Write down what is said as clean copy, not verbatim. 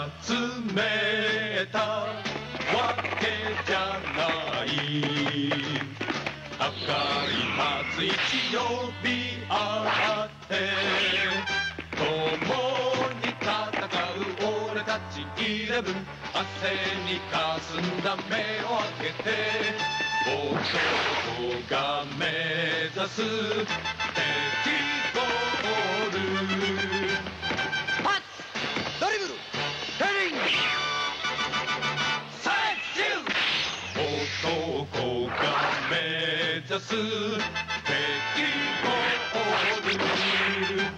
集めたわけじゃない赤い松一呼び合って共に戦う俺たち11汗にかすんだ目を開けて男が目指す敵ゴールパスドリブルヘディングサイドシュート男が目指す敵ゴール